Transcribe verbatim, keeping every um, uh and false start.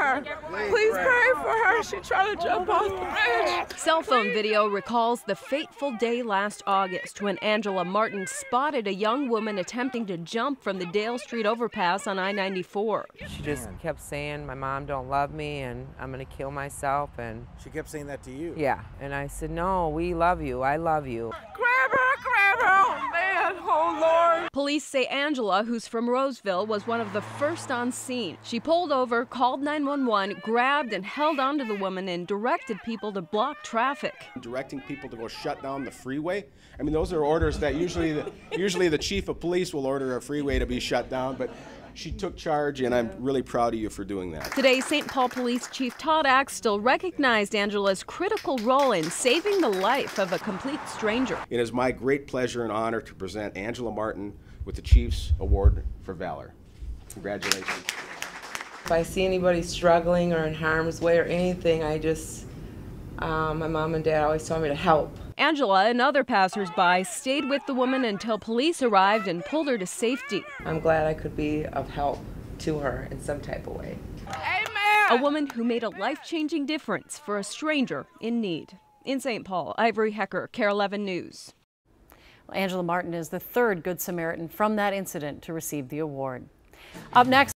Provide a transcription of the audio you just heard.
her. Please pray for her. She tried to jump off the bridge. Cell phone video recalls the fateful day last August when Angela Martin spotted a young woman attempting to jump from the Dale Street overpass on I ninety-four. She just kept saying, my mom don't love me and I'm gonna kill myself. And she kept saying that to you? Yeah, and I said, no, we love you, I love you. Grab her, grab her, oh man, oh Lord. Police say Angela, who's from Roseville, was one of the first on scene. She pulled over, called nine one one, grabbed and held onto the woman and directed people to block traffic. Directing people to go shut down the freeway. I mean, those are orders that usually the, usually the chief of police will order a freeway to be shut down, but she took charge, and I'm really proud of you for doing that. Today, Saint Paul Police Chief Todd Axtell recognized Angela's critical role in saving the life of a complete stranger. It is my great pleasure and honor to present Angela Martin with the Chief's Award for Valor. Congratulations. If I see anybody struggling or in harm's way or anything, I just, uh, my mom and dad always told me to help. Angela and other passersby stayed with the woman until police arrived and pulled her to safety. I'm glad I could be of help to her in some type of way. Amen. A woman who made a life-changing difference for a stranger in need. In Saint Paul, Ivory Hecker, K A R E eleven News. Angela Martin is the third Good Samaritan from that incident to receive the award. Up next.